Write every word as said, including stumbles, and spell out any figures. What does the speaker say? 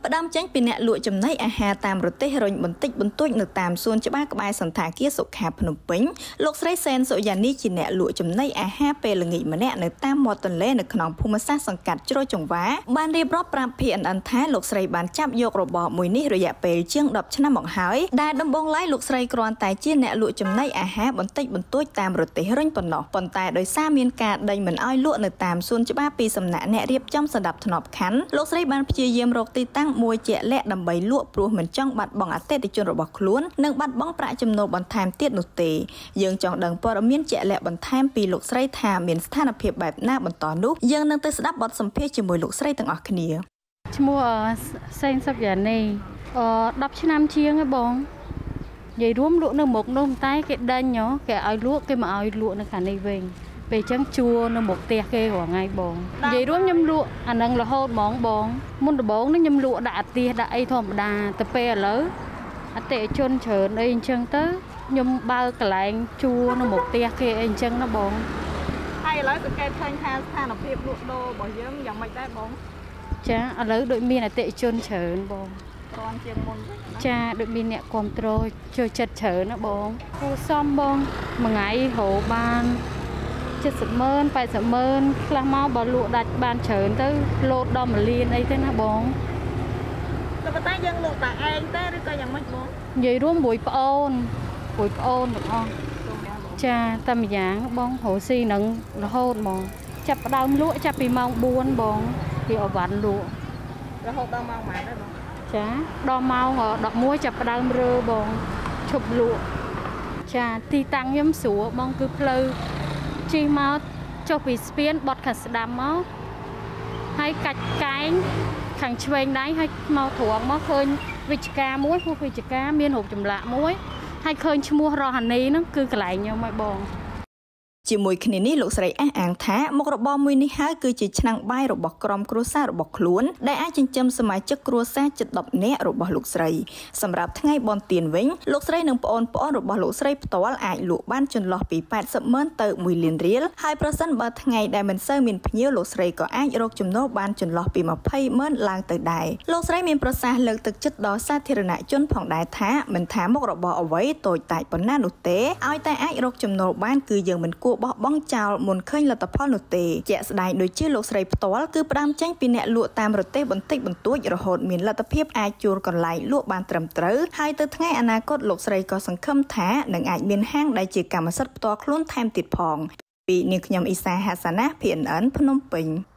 ផ្ដើមចេញពីអ្នកលក់ចំណីអាហារតាមរទេះរុញបន្តិចបន្តួចនៅតាមសួនច្បារក្បែរសន្តាគារសុខាភ្នំពេញលោកស្រីសែនសុយ៉ានីជាអ្នកលក់ចំណីអាហារពេលល្ងាចម្នាក់នៅតាមមាត់ទន្លេនៅក្នុងភូមិសាស្ត្រសង្កាត់ជ្រោយចង្វាបានរៀបរាប់ប្រាប់ พี เอ็น เอ็น ថាលោកស្រីបានចាប់យករបរមួយនេះរយៈពេលជាង ដប់ ឆ្នាំមកហើយដែលដំបូងឡើយលោកស្រីគ្រាន់តែជាអ្នកលក់ចំណីអាហារបន្តិចបន្តួចតាមរទេះរុញប៉ុណ្ណោះប៉ុន្តែដោយសារមានការដេញមិនឲ្យលក់នៅតាមសួនច្បារពីសំណាក់អ្នករៀបចំសណ្ដាប់ធ្នាប់ខណ្ឌលោកស្រីបានព្យាយាមរកទីតាំងមួយជាក់លាក់ដើម្បីលក់ព្រោះមិនចង់បាត់បង់អតិថិជនរបស់ខ្លួននិងបាត់បង់ប្រាក់ចំណូលបន្ថែមទៀតនោះទេយើងចង់ដឹងព័ត៌មានជាក់លាក់បន្ថែមពីលោកស្រីថាមានស្ថានភាពបែបណាបន្តនោះយើងនឹងទៅស្ដាប់បទសម្ភាសន៍ជាមួយលោកស្រីទាំងអស់គ្នាឈ្មោះសេងសុកយ៉ានីអឺដប់ឆ្នាំជាងហ៎បងនិយាយរួមលក់នៅមុខនោះតែគេដេញហ៎គេឲ្យលក់គេមកឲ្យលក់នៅខាងនេះវិញពេលអញ្ចឹងជួនៅមុខផ្ទះគេរាល់ថ្ងៃបងនិយាយរួមខ្ញុំលក់អានឹងរហូតហ្មងបងមុនដំបូងនេះខ្ញុំលក់ដាក់អាទៀសដាក់អីធម្មតាទៅពេលឥឡូវអតិថិជនច្រើនអីអញ្ចឹងទៅខ្ញុំបើកកន្លែងជួនៅមុខផ្ទះគេអីអញ្ចឹងណាបងហើយឥឡូវសង្កេតឃើញថាស្ថានភាពលក់ដូររបស់យើងយ៉ាងម៉េចដែរបងចាឥឡូវដូចមានអតិថិជនច្រើនបងគ្រាន់ជាងមុនចាដូចមានអ្នកគ្រប់គ្រងចូលចិត្តច្រើនណាបងគូសំបងមួយថ្ងៃរហូតបានเจ็ดสิบម៉ឺន แปดสิบម៉ឺនខ្លះមកបើលក់ដាច់បានច្រើនទៅលោតដល់មួយលានអីទៅណាបងតែប៉ុន្តែយើងលក់តែឯងទេឬក៏យ៉ាងម៉េចបងនិយាយរួមមួយប្អូនមួយប្អូនទាំងអស់ចាតែម្យ៉ាងបងរស់ស៊ីនឹងរហូតហ្មងចាប់ផ្ដើមលក់ចាប់ពីម៉ោងបួនបងពីអវ៉ាន់លក់រហូតដល់ម៉ោងប៉ុន្មានដែរបងចាដល់ម៉ោងដប់មួយចាប់ផ្ដើមរើបងឈប់លក់ចាទីតាំងខ្ញុំស្រួលបងគឺផ្លូវជិះមកចុះពីស្ពានបត់ខាងស្ដាំមកហើយកាច់កែងខាងឆ្វេងដៃហើយមកត្រង់មកឃើញវិជ្ជការមួយហួសវិជ្ជការមានរូបចម្លាក់មួយហើយឃើញឈ្មោះរស់ហានីហ្នឹងគឺកន្លែងខ្ញុំហើយបងជាមួយគ្នានេះលោកស្រីអះអាងថាមុខរបរមួយនេះហើយគឺជាឆ្នាំងបាយរបស់ក្រុមគ្រួសាររបស់ខ្លួនដែលអាចចិញ្ចឹមសមាជិកគ្រួសារជិតដប់នាក់របស់លោកស្រីសម្រាប់ថ្ងៃបុណ្យទានវិញលោកស្រីនិងប្អូនប្អូនរបស់លោកស្រីផ្ទាល់អាចលក់បានចន្លោះពីแปดสิบម៉ឺនទៅមួយលានរៀលហើយប្រសិនបើថ្ងៃដែលមិនសូវមានភ្ញៀវលោកស្រីក៏អាចរកចំណូលបានចន្លោះពីยี่สิบម៉ឺនឡើងទៅដែរលោកស្រីមានប្រសាសន៍លើកទឹកចិត្តដល់សាធារណជនផងដែរថាមិនថាមុខរបរអ្វីតូចតាចប៉ុណ្ណានោះទេឲ្យតែអាចរកចំណូលបានគឺយើងមិនគួរបោះបង់ចោលមុនឃើញលទ្ធផលនោះទេជាក់ស្ដែងដូចជាលោកស្រីផ្ទាល់គឺផ្ដើមចេញពីអ្នកលក់តាមរទេះបន្តិចបន្តួចរហូតមានលទ្ធភាពអាចជួលកន្លែងលក់បានត្រឹមត្រូវហើយទៅថ្ងៃអនាគតលោកស្រីក៏សង្ឃឹមថានឹងអាចមានហាងដែលជាកម្មសិទ្ធិផ្ទាល់ខ្លួនថែមទៀតផងពីនាងខ្ញុំអ៊ីសាហាសាណា พี เอ็น เอ็น ភ្នំពេញ